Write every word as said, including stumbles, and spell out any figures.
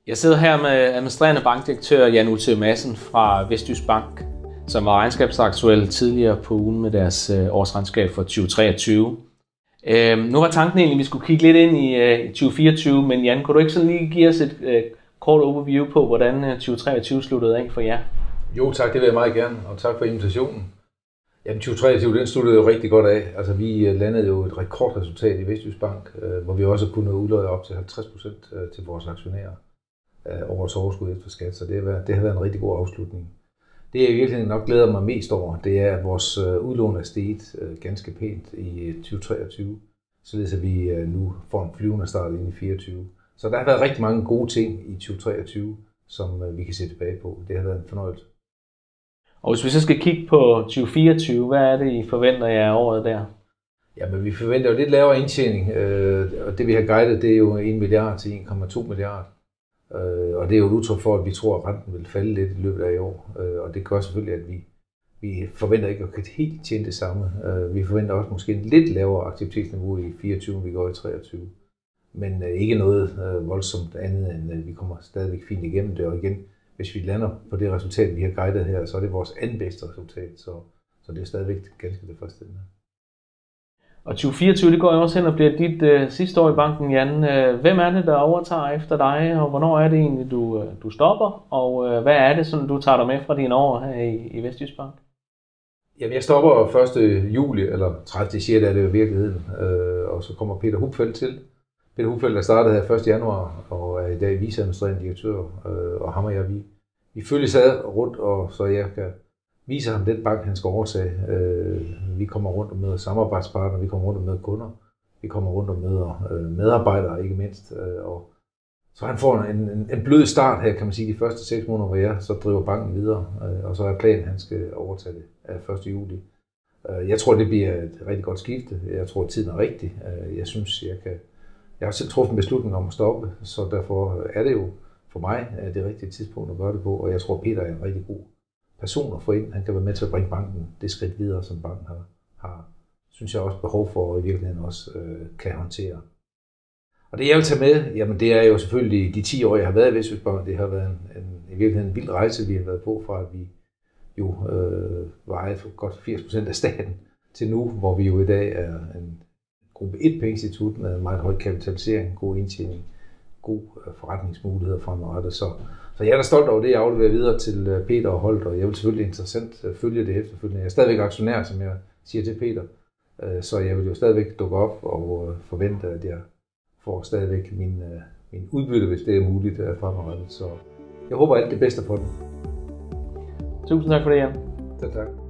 Jeg sidder her med administrerende bankdirektør Jan Ulte Madsen fra Vestjysk Bank, som var regnskabsaktuel tidligere på ugen med deres årsregnskab for tyve treogtyve. Øhm, nu var tanken egentlig, at vi skulle kigge lidt ind i øh, tyve fireogtyve, men Jan, kunne du ikke sådan lige give os et øh, kort overview på, hvordan øh, tyve treogtyve sluttede af for jer? Jo tak, det vil jeg meget gerne, og tak for invitationen. Jamen tyve treogtyve, den sluttede jo rigtig godt af. Altså vi landede jo et rekordresultat i Vestjysk Bank, øh, hvor vi også kunne udløje op til halvtreds procent til vores aktionærer øh, over overskud efter skat, så det har, været, det har været en rigtig god afslutning. Det jeg i virkeligheden nok glæder mig mest over, det er, at vores udlån er steget øh, ganske pænt i tyve treogtyve, således at vi øh, nu får en flyvende start ind i fireogtyve. Så der har været rigtig mange gode ting i tyve treogtyve, som øh, vi kan se tilbage på. Det har været en fornøjelse. Og hvis vi så skal kigge på tyve fireogtyve, hvad er det, I forventer jer året der? Jamen, vi forventer jo lidt lavere indtjening, øh, og det vi har guidet, det er jo en milliard til en komma to milliard. Øh, og det er jo et udtryk for, at vi tror, at renten vil falde lidt i løbet af i år. Øh, og det gør selvfølgelig, at vi, vi forventer ikke at kunne helt tjene det samme. Øh, vi forventer også måske en lidt lavere aktivitetsniveau i fireogtyve, end vi går i treogtyve. Men øh, ikke noget øh, voldsomt andet, end at vi kommer stadigvæk fint igennem det. Og igen, hvis vi lander på det resultat, vi har guidet her, så er det vores anden bedste resultat. Så, så det er stadigvæk ganske tilfredsstillende. Og tyve fireogtyve, det går jo også hen og bliver dit øh, sidste år i banken, Jan. Hvem er det, der overtager efter dig, og hvornår er det egentlig, du, du stopper? Og øh, hvad er det, som du tager dig med fra dine år her i, i Vestjysk Bank? Jamen, jeg stopper første juli, eller tredivte sjette er det jo i virkeligheden, øh, og så kommer Peter Hupfeldt til. Peter Hupfeldt, der startede her første januar, og er i dag viceadministrerende direktør, øh, og ham og jeg, vi, vi følges ad rundt, og så jeg kan vise ham den bank, han skal overtage. Øh, vi kommer rundt og møder samarbejdspartnere, vi kommer rundt og møder kunder, vi kommer rundt og møder øh, medarbejdere, ikke mindst. Øh, og så han får en, en, en blød start her, kan man sige, de første seks måneder, hvor jeg så driver banken videre, øh, og så er planen, at han skal overtage det af første juli. Øh, jeg tror, det bliver et rigtig godt skifte. Jeg tror, at tiden er rigtig. Øh, jeg synes, jeg kan... Jeg har selv truffet en beslutning om at stoppe, så derfor er det jo for mig det rigtige tidspunkt at gøre det på, og jeg tror, at Peter er en rigtig god person at få ind. Han kan være med til at bringe banken det skridt videre, som banken har, har synes jeg også behov for, og i virkeligheden også øh, kan håndtere. Og det jeg vil tage med, jamen det er jo selvfølgelig de ti år, jeg har været i Vestjysk Bank. Det har været en, en, i virkeligheden en vild rejse, vi har været på, fra at vi jo øh, var ejet for godt firs procent af staten, til nu, hvor vi jo i dag er en gruppe et pengeinstitut med meget høj kapitalisering, god indtjening, god forretningsmuligheder fremadrettet. Så, så jeg er da stolt over det, jeg afleverer videre til Peter og Holt, og jeg vil selvfølgelig interessant følge det efterfølgende. Jeg er stadigvæk aktionær, som jeg siger til Peter, så jeg vil jo stadigvæk dukke op og forvente, at jeg får stadigvæk min, min udbytte, hvis det er muligt fremadrettet. Så jeg håber alt det bedste for dem. Tusind tak for det, Jan. Tak, tak.